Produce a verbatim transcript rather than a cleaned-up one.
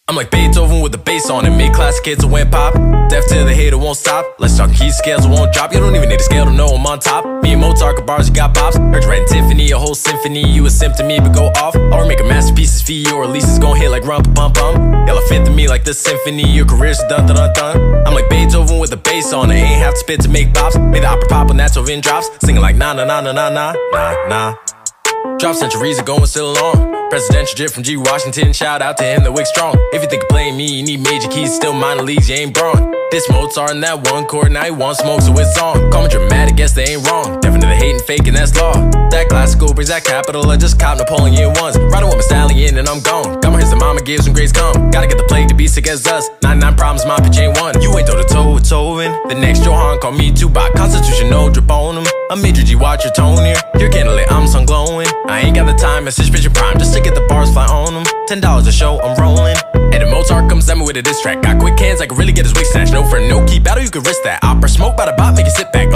I'm like Beethoven with the bass on it. Made classic hits that went pop. Deaf to the hater won't stop. Let's talk key scales that won't drop. You don't even need a scale to know I'm on top. Me and Mozart got bars, you got pops. Heard you writing Tiffany, a whole symphony. You a simp to me, but go off. Or make a masterpieces for you, or at least it's gon' hit like rumpa bum bum. Y'all fit to me like the symphony. Your career's dun dun dun dun. I'm like Beethoven with the bass on it. Ain't have to spit to make bops. Made the opera pop when that's over in drops. Singing like na na na na na na na na. Drop centuries ago and still on. Presidential drip from G Washington, shout out to him, the wick strong. If you think of playing me, you need major keys, still minor leagues, you ain't Braun. This Mozart in that one chord, now he want smoke, so it's on. Call me dramatic, guess they ain't wrong. Definitely hating, faking, that's law. That classical brings that capital, I just cop Napoleon once. Riding with my stallion and I'm gone. Got my hits that mama gives when grades come. Gotta get the plague to be sick as us. ninety-nine problems, my pitch ain't one. You ain't throw the toe, it's over. The next Johan call me Tupac, Constitution, no drip on him. I'm major G, watch your tone here. You're candlelit, I'm sun glowing. I ain't got the time, message bitch prime, just to get the bars fly on them. Ten dollars a show, I'm rolling. And the Mozart comes at me with a diss track. Got quick hands, I can really get his wig snatched. No for no key battle, you can risk that. Opera smoke by the bot, make it sit back.